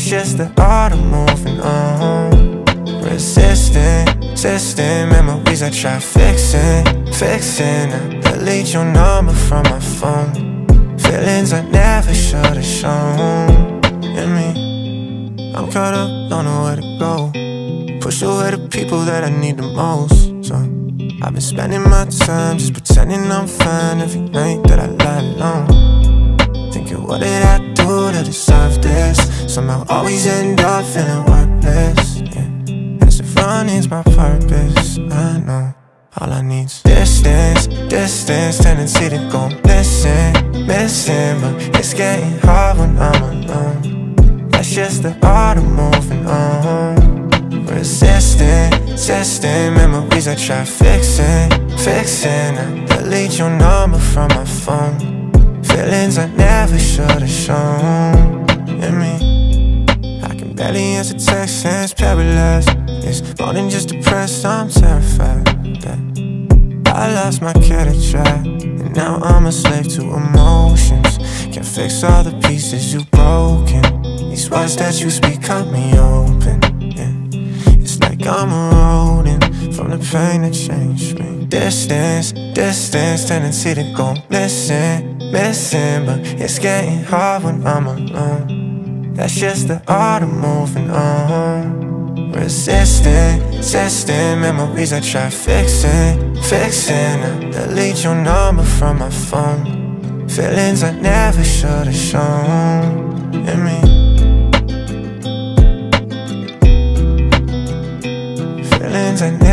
That's just the art of moving on. Resisting memories I try fixing. I delete your number from my phone. Feelings I never should've shown. In me, I'm caught up, don't know where to go. Push away the people that I need the most. So I've been spending my time just pretending I'm fine every night that I lie alone. Thinking, what did I do to deserve this? Somehow always end up feeling worthless, yeah. As if running's my purpose, I know. All I need's distance, tendency to go missing, but it's getting hard when I'm alone. That's just the art of moving on. Resisting memories I try fixing. I delete your number from my phone. Feelings I never should've shown. In me, I can barely answer texts and it's paralyzed. It's more than just depressed, I'm terrified that I lost my care to try, and now I'm a slave to emotions. Can't fix all the pieces you've broken. These words that you speak cut me open, yeah. It's like I'm eroding from the pain that changed me. Distance, tendency to go missing, but it's getting hard when I'm alone. That's just the art of moving on. Resisting memories I try fixing. I delete your number from my phone. Feelings I never should've shown. In me, feelings I never